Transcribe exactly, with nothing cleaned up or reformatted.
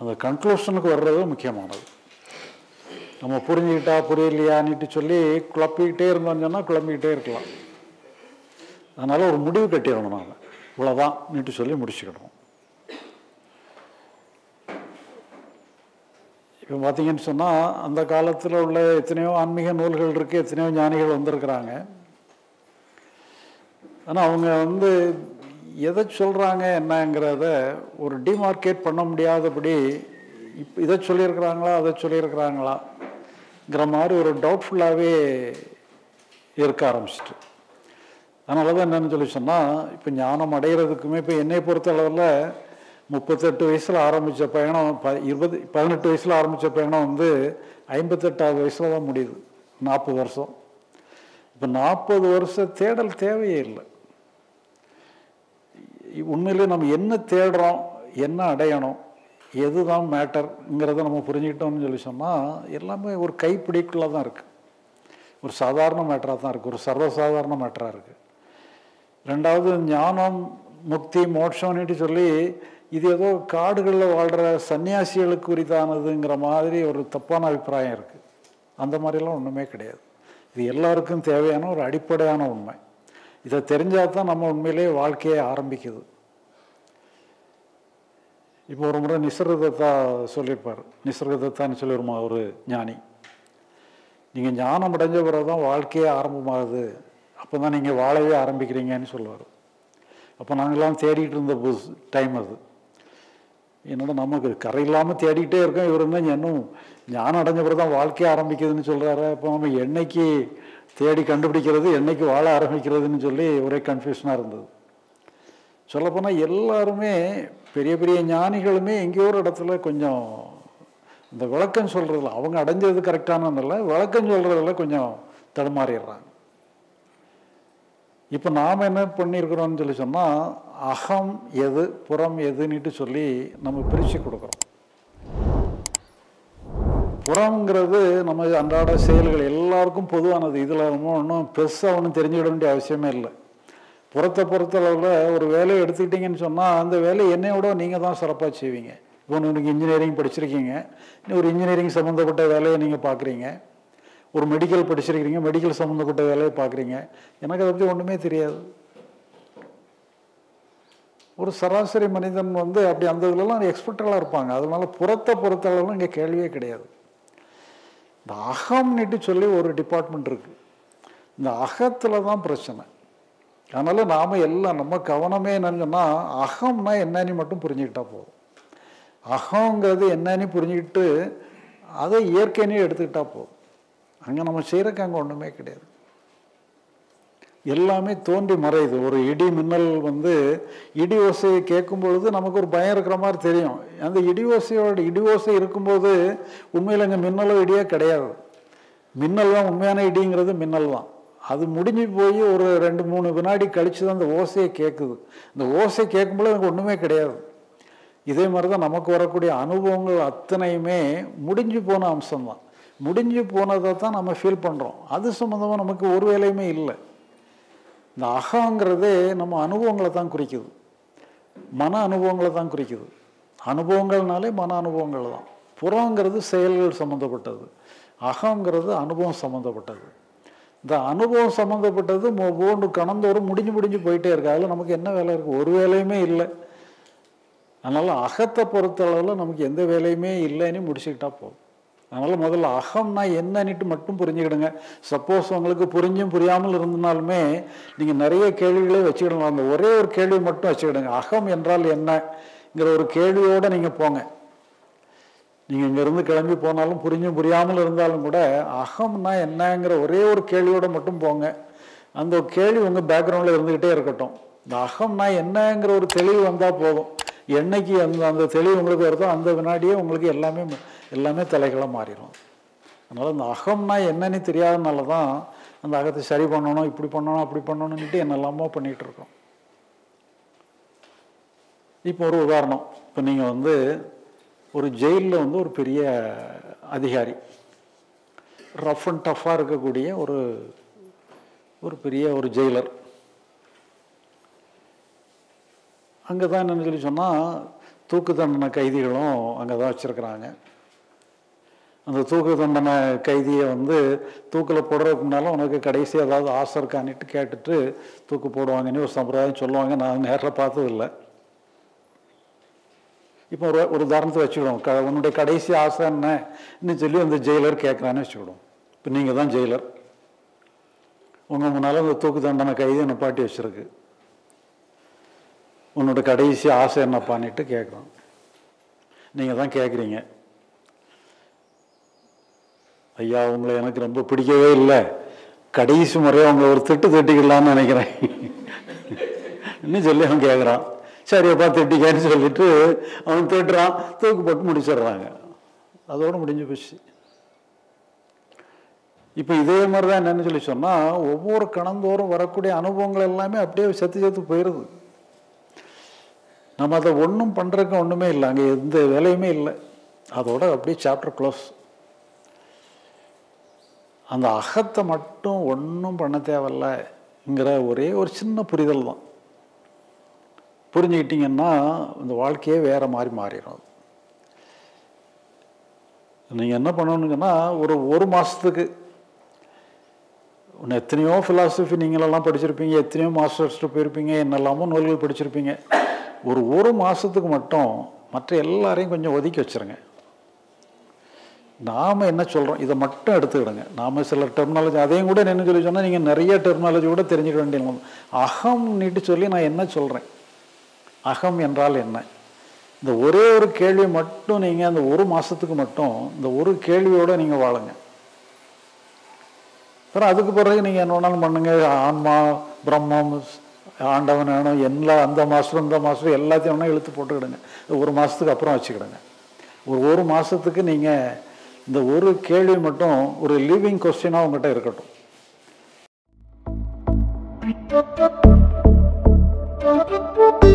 அந்த கன்க்ளூஷனுக்கு வர்றது முக்கியமானது. நம்ம புரிஞ்சுக்கிட்டா புரியலையான்னுட்டு சொல்லி குழப்பிக்கிட்டே இருந்தோம்னு சொன்னால் குழம்பிக்கிட்டே இருக்கலாம். அதனால் ஒரு முடிவு கட்டிடணும். நாம் இவ்வளோதான் நீட்டு சொல்லி முடிச்சுக்கிடணும். இப்போ பார்த்தீங்கன்னு சொன்னால் அந்த காலத்தில் உள்ள எத்தனையோ ஆன்மீக நூல்கள் இருக்குது, எத்தனையோ ஞானிகள் வந்திருக்கிறாங்க. ஆனால் அவங்க வந்து எதை சொல்கிறாங்க என்னங்கிறத ஒரு டிமார்க்கேட் பண்ண முடியாதபடி இப்போ இதை சொல்லியிருக்கிறாங்களா அதை சொல்லியிருக்கிறாங்களாங்கிற மாதிரி ஒரு டவுட்ஃபுல்லாகவே இருக்க ஆரம்பிச்சிட்டு. அதனால தான் என்னென்னு சொல்லி சொன்னால் இப்போ ஞானம் அடைகிறதுக்குமே இப்போ என்னை பொறுத்த அளவில் முப்பத்தெட்டு வயசில் ஆரம்பித்த பயணம் ப இருபது பதினெட்டு வயசில் ஆரம்பித்த பயணம் வந்து ஐம்பத்தெட்டாவது வயசில் தான் முடியுது. நாற்பது வருஷம். இப்போ நாற்பது வருஷம் தேடல் தேவையே இல்லை. உண்மையிலே நம்ம என்ன தேடுறோம், என்ன அடையணும், எதுதான் மேட்டருங்கிறத நம்ம புரிஞ்சுக்கிட்டோம்னு சொல்லி சொன்னால் எல்லாமே ஒரு கைப்பிடிக்குள்ளே தான் இருக்குது. ஒரு சாதாரண மேட்டராக தான் இருக்குது, ஒரு சர்வசாதாரண மேட்டராக இருக்குது. ரெண்டாவது ஞானம் முக்தி மோட்சம்னுட்டு சொல்லி இது ஏதோ காடுகளில் வாழ்கிற சன்னியாசிகளுக்கு உரித்தானதுங்கிற மாதிரி ஒரு தப்பான அபிப்பிராயம் இருக்குது. அந்த மாதிரிலாம் ஒன்றுமே கிடையாது. இது எல்லாருக்கும் தேவையான ஒரு அடிப்படையான உண்மை. இதை தெரிஞ்சால் தான் நம்ம உண்மையிலே வாழ்க்கையை ஆரம்பிக்குது. இப்போ ஒரு முறை நிசர்கதத்தா சொல்லியிருப்பார். நிசர்கதத்தான்னு சொல்லி ஒரு ஒரு ஞானி, நீங்கள் ஞானம் அடைஞ்ச பிறகு தான் வாழ்க்கையே ஆரம்பமாகுது, அப்போ தான் நீங்கள் வாழவே ஆரம்பிக்கிறீங்கன்னு சொல்லுவார். அப்போ நாங்கள்லாம் தேடிட்டு இருந்த புதுசு டைம் அது. என்னோட நமக்கு கரை இல்லாமல் தேடிக்கிட்டே இருக்கோம். இவர் இருந்தால் இன்னும் ஞானம் அடைஞ்ச பிறகு தான் வாழ்க்கையே ஆரம்பிக்குதுன்னு சொல்கிறாரு. அப்போ நம்ம என்னைக்கு தேடி கண்டுபிடிக்கிறது, என்னைக்கு வாழ ஆரம்பிக்கிறதுன்னு சொல்லி ஒரே கன்ஃபியூஷனாக இருந்தது. சொல்லப்போனால் எல்லாருமே பெரிய பெரிய ஞானிகளுமே எங்கேயோ ஒரு இடத்துல கொஞ்சம் இந்த விளக்கம் சொல்கிறதில்ல, அவங்க அடைஞ்சது கரெக்டானதில்ல, விளக்கம் சொல்கிறதில்ல கொஞ்சம் தடுமாறிடுறாங்க. இப்போ நாம் என்ன பண்ணியிருக்கிறோம்னு சொல்லி சொன்னால் அகம் எது புறம் எதுன்னுட்டு சொல்லி நம்ம பிரித்து கொடுக்குறோம். புறங்கிறது நம்ம அன்றாட செயல்கள் எல்லாருக்கும் பொதுவானது. இதில் ஒன்றும் பெருசாக ஒன்றும் தெரிஞ்சுக்கிட வேண்டிய அவசியமே இல்லை. புறத்தை பொறுத்தளவில் ஒரு வேலையை எடுத்துக்கிட்டிங்கன்னு சொன்னால் அந்த வேலையை என்னையோட நீங்கள் தான் சிறப்பாக செய்வீங்க. இப்போ நீங்கள் இன்ஜினியரிங் படிச்சிருக்கீங்க, இன்னும் ஒரு இன்ஜினியரிங் சம்மந்தப்பட்ட வேலையை நீங்கள் பார்க்குறீங்க. ஒரு மெடிக்கல் படிச்சிருக்கிறீங்க, மெடிக்கல் சம்மந்தப்பட்ட வேலையை பார்க்குறீங்க. எனக்கு அதை பற்றி ஒன்றுமே தெரியாது. ஒரு சராசரி மனிதன் வந்து அப்படி அந்த இதுலலாம் எக்ஸ்பர்ட்டெல்லாம் இருப்பாங்க. அதனால புறத்தை பொறுத்தளவுலாம் இங்கே கேள்வியே கிடையாது. இந்த அகம்னுட்டு சொல்லி ஒரு டிபார்ட்மெண்ட் இருக்குது. இந்த அகத்தில் தான் பிரச்சனை. அதனால் நாம் எல்லாம் நம்ம கவனமே என்னன்னா அகம்னா என்னன்னு மட்டும் புரிஞ்சுக்கிட்டா போதும். அகங்கிறது என்னன்னு புரிஞ்சுக்கிட்டு அதை இயற்கைனே எடுத்துக்கிட்டா போதும். அங்கே நம்ம செய்கிறக்கு அங்கே ஒன்றுமே கிடையாது. எல்லாமே தோன்றி மறையுது. ஒரு இடி மின்னல் வந்து இடி ஓசையை கேட்கும் பொழுது நமக்கு ஒரு பயம் இருக்கிற மாதிரி தெரியும். அந்த இடி ஓசையோட இடி ஓசை இருக்கும்போது உண்மையில் அங்கே மின்னலோ இடியோ கிடையாது. மின்னல் தான் உண்மையான இடிங்கிறது மின்னல் தான். அது முடிஞ்சு போய் ஒரு ரெண்டு மூணு வினாடி கழித்து தான் அந்த ஓசையை கேட்குது. இந்த ஓசை கேட்கும்போது எனக்கு ஒன்றுமே கிடையாது. இதே மாதிரி தான் நமக்கு வரக்கூடிய அனுபவங்கள் அத்தனையுமே முடிஞ்சு போன அம்சம்தான். முடிஞ்சு போனதை தான் நம்ம ஃபீல் பண்ணுறோம். அது சம்மந்தமாக நமக்கு ஒரு வேலையுமே இல்லை. இந்த அகங்கிறதே நம்ம அனுபவங்களை தான் குறிக்குது, மன அனுபவங்களை தான் குறிக்குது. அனுபவங்கள்னாலே மன அனுபவங்கள் தான். புறங்கிறது செயல்கள் சம்மந்தப்பட்டது, அகங்கிறது அனுபவம் சம்மந்தப்பட்டது. இந்த அனுபவம் சம்மந்தப்பட்டது ஒவ்வொன்று கணந்தோறும் முடிஞ்சு முடிஞ்சு போயிட்டே இருக்கு. அதில் நமக்கு என்ன வேலை இருக்குது? ஒரு வேலையுமே இல்லை. அதனால் அகத்தை பொறுத்தளவில் நமக்கு எந்த வேலையுமே இல்லைன்னு முடிச்சுக்கிட்டா போதும். அதனால் முதல்ல அகம்னா என்னன்னுட்டு மட்டும் புரிஞ்சுக்கிடுங்க. சப்போஸ் உங்களுக்கு புரிஞ்சும் புரியாமல் இருந்தனாலுமே நீங்கள் நிறைய கேள்விகளே வச்சுக்கிடலாம். அந்த ஒரே ஒரு கேள்வி மட்டும் வச்சுக்கிடுங்க. அகம் என்றால் என்னங்கிற ஒரு கேள்வியோடு நீங்கள் போங்க. நீங்கள் இங்கேருந்து கிளம்பி போனாலும் புரிஞ்சும் புரியாமல் இருந்தாலும் கூட அகம்னா என்னங்கிற ஒரே ஒரு கேள்வியோடு மட்டும் போங்க. அந்த கேள்வி உங்கள் பேக்ரவுண்டில் இருந்துக்கிட்டே இருக்கட்டும். இந்த அகம்னா என்னங்கிற ஒரு தெளிவு வந்தால் போதும். என்னைக்கு அந்த அந்த தெளிவு உங்களுக்கு வருதோ அந்த வினாடியே உங்களுக்கு எல்லாமே எல்லாமே தலைகளாக மாறிடும். அதனால் இந்த அகம்னா என்னன்னு தெரியாதனால தான் அந்த அகத்தை சரி பண்ணணும், இப்படி பண்ணணும், அப்படி பண்ணணும்னுட்டு என்னெல்லாமோ பண்ணிகிட்டு இருக்கோம். இப்போ ஒரு உதாரணம். இப்போ நீங்கள் வந்து ஒரு ஜெயிலில் வந்து ஒரு பெரிய அதிகாரி, ரஃப் அண்ட் டஃப்பாக இருக்கக்கூடிய ஒரு ஒரு பெரிய ஒரு ஜெயிலர். அங்கே தான் என்னென்னு சொல்லி சொன்னால் தூக்கு தண்டனை கைதிகளும் அங்கே தான் வச்சுருக்குறாங்க. அந்த தூக்கு தண்டனை கைதியை வந்து தூக்கில் போடுறதுக்கு முன்னாலும் உனக்கு கடைசி ஏதாவது ஆசை இருக்கான்னுட்டு கேட்டுட்டு தூக்கு போடுவாங்கன்னு ஒரு சம்பிரதாயம் சொல்லுவாங்க. நான் நேரில் பார்த்ததில்லை. இப்போ ஒரு ஒரு உதாரணத்தை வச்சுக்கிடுவோம். க உன்னுடைய கடைசி ஆசை என்னன்னு சொல்லி அந்த ஜெயிலர் கேட்குறான்னு வச்சுக்கிடுவோம். இப்போ நீங்கள் தான் ஜெயிலர், உங்கள் முன்னால் அந்த தூக்கு தண்டனை கைதி நிப்பாட்டி வச்சுருக்கு. உன்னோட கடைசி ஆசை என்னப்பான்னுட்டு கேட்குறோம். நீங்கள் தான் கேட்குறீங்க, ஐயா உங்களை எனக்கு ரொம்ப பிடிக்கவே இல்லை, கடைசி முறையாக உங்களை ஒரு திட்டு திட்டிக்கலான்னு நினைக்கிறேன் இன்னும் சொல்லி அவன் கேட்குறான். சரியப்பா திட்டிக்கன்னு சொல்லிட்டு அவன் திட்டுறான், தூக்கு போட்டு முடிச்சிடுறாங்க. அதோடு முடிஞ்சு போச்சு. இப்போ இதே மாதிரி தான் என்னன்னு சொல்லி சொன்னால், ஒவ்வொரு கணந்தோறும் வரக்கூடிய அனுபவங்கள் எல்லாமே அப்படியே செத்து செத்து போயிடுது. நம்ம அதை ஒன்றும் பண்ணுறதுக்கு ஒன்றுமே இல்லை, அங்கே எந்த வேலையுமே இல்லை. அதோட அப்படியே சாப்டர் க்ளோஸ். அந்த அகத்தை மட்டும் ஒன்றும் பண்ண தேவையில்லைங்கிற ஒரே ஒரு சின்ன புரிதல் தான். புரிஞ்சுக்கிட்டிங்கன்னா இந்த வாழ்க்கையே வேறு மாதிரி மாறிடும். நீங்கள் என்ன பண்ணணுங்கன்னா, ஒரு ஒரு மாதத்துக்கு ஒன்று எத்தனையோ ஃபிலாசபி நீங்களெல்லாம் படிச்சிருப்பீங்க, எத்தனையோ மாஸ்டர்ஸ்ட்டு போயிருப்பீங்க, என்னெல்லாமோ நூல்கள் படிச்சிருப்பீங்க. ஒரு ஒரு மாதத்துக்கு மட்டும் மற்ற எல்லாரையும் கொஞ்சம் ஒதுக்கி வச்சுருங்க. நாம் என்ன சொல்கிறோம் இதை மட்டும் எடுத்துக்கிடுங்க. நாம் சில டெர்மினாலஜி அதையும் கூட என்ன சொல்லி சொன்னால் நீங்கள் நிறைய டெர்மினாலஜி கூட தெரிஞ்சுக்க வேண்டிய அகம் நீட்டு சொல்லி நான் என்ன சொல்கிறேன், அகம் என்றால் என்ன, இந்த ஒரே ஒரு கேள்வி மட்டும் நீங்கள் அந்த ஒரு மாதத்துக்கு மட்டும் இந்த ஒரு கேள்வியோடு நீங்கள் வாழுங்க. அப்புறம் அதுக்கு பிறகு நீங்கள் என்ன வேணாலும் பண்ணுங்கள். ஆன்மா, பிரம்மம், ஆண்டவன் வேணும், எல்லா அந்த மாதம் இந்த மாதம் எல்லாத்தையும் வேணால் இழுத்து போட்டுக்கிடுங்க. ஒரு மாதத்துக்கு அப்புறம் வச்சுக்கிடுங்க. ஒரு ஒரு மாதத்துக்கு நீங்கள் இந்த ஒரு கேள்வி மட்டும் ஒரு லிவிங் கொஸ்டினாக உங்கள்கிட்ட இருக்கட்டும்.